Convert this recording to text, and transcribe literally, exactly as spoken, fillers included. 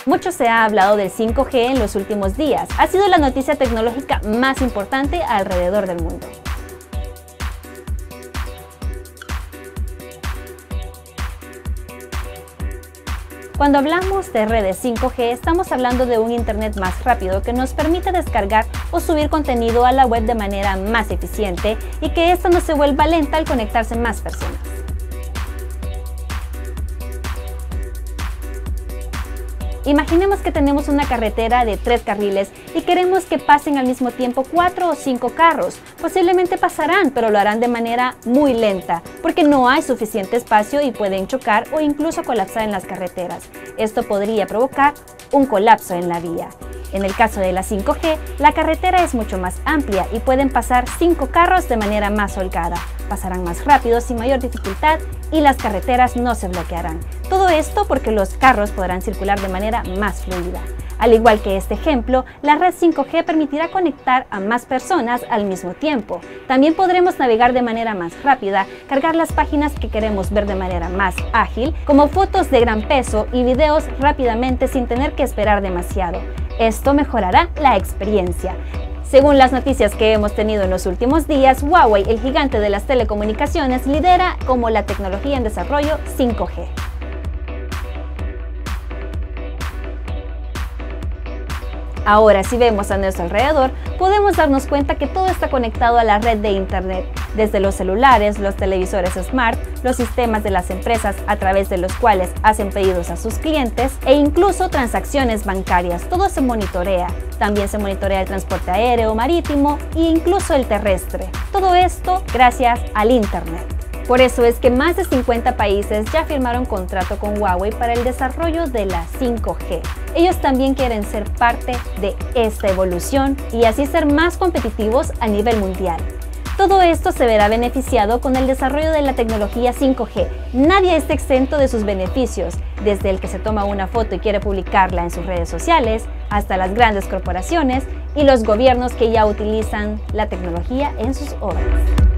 Mucho se ha hablado del cinco G en los últimos días. Ha sido la noticia tecnológica más importante alrededor del mundo. Cuando hablamos de redes cinco G, estamos hablando de un internet más rápido que nos permite descargar o subir contenido a la web de manera más eficiente y que ésta no se vuelva lenta al conectarse más personas. Imaginemos que tenemos una carretera de tres carriles y queremos que pasen al mismo tiempo cuatro o cinco carros. Posiblemente pasarán, pero lo harán de manera muy lenta, porque no hay suficiente espacio y pueden chocar o incluso colapsar en las carreteras. Esto podría provocar un colapso en la vía. En el caso de la cinco G, la carretera es mucho más amplia y pueden pasar cinco carros de manera más holgada. Pasarán más rápido sin mayor dificultad y las carreteras no se bloquearán. Todo esto porque los carros podrán circular de manera más fluida. Al igual que este ejemplo, la red cinco G permitirá conectar a más personas al mismo tiempo. También podremos navegar de manera más rápida, cargar las páginas que queremos ver de manera más ágil, como fotos de gran peso y videos rápidamente sin tener que esperar demasiado. Esto mejorará la experiencia. Según las noticias que hemos tenido en los últimos días, Huawei, el gigante de las telecomunicaciones, lidera como la tecnología en desarrollo cinco G. Ahora, si vemos a nuestro alrededor, podemos darnos cuenta que todo está conectado a la red de Internet, desde los celulares, los televisores smart, los sistemas de las empresas a través de los cuales hacen pedidos a sus clientes e incluso transacciones bancarias. Todo se monitorea. También se monitorea el transporte aéreo, marítimo e incluso el terrestre. Todo esto gracias al Internet. Por eso es que más de cincuenta países ya firmaron contrato con Huawei para el desarrollo de la cinco G. Ellos también quieren ser parte de esta evolución y así ser más competitivos a nivel mundial. Todo esto se verá beneficiado con el desarrollo de la tecnología cinco G. Nadie está exento de sus beneficios, desde el que se toma una foto y quiere publicarla en sus redes sociales, hasta las grandes corporaciones y los gobiernos que ya utilizan la tecnología en sus obras.